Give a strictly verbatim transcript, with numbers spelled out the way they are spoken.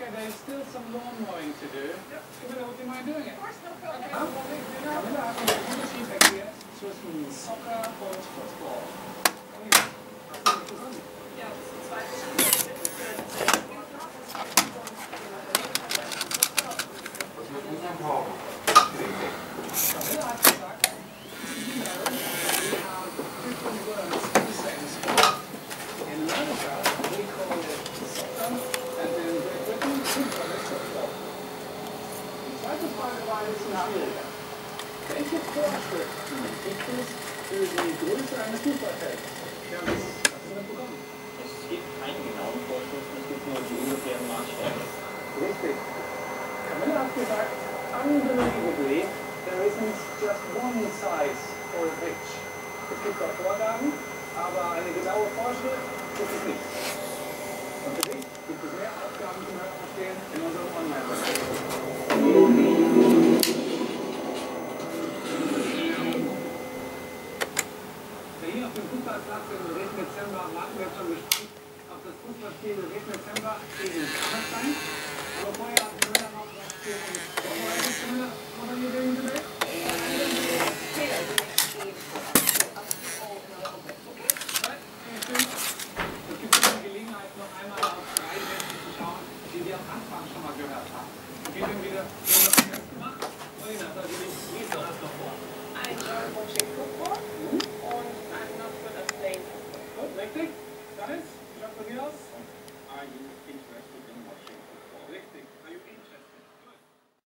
Okay, there's still some lawn mowing to do. Yep. Camilla, would you mind doing it? Of course, no problem. Okay, Camilla, hat einen Unterschied erklärt zwischen Soccer und Football. Ja, das sind zwei verschiedene Schritte für den Sport. Was wir unseren brauchen. Camilla hat gesagt, we have different words for the same sport. In America, we call it soccer, and in Great Britain, we call it football. Die zweite Frage war ein bisschen schwieriger. Welche Vorschriften gibt es für die Größe eines Fußballfelds? Ja, das hast du mitbekommen. Es gibt keine genauen Vorschriften, es gibt nur die ungefähren Maßstäbe. Richtig. Camilla hat gesagt, unbelievably, there isn't just one size for a pitch. Es gibt auch Vorgaben, aber eine genaue Vorschrift gibt es nicht. Und für dich gibt es mehr Aufgaben zum Herausstehen in unserem Online-Bereich. Hier auf dem Fußballplatz im dritten Dezember warten wir schon gespannt auf das Fußballspiel im dritten Dezember gegen Hammerstein. Aber vorher hat Camilla noch was für uns vorbereitet. Camilla, what are you doing today? I'm going to do a tailor the next game.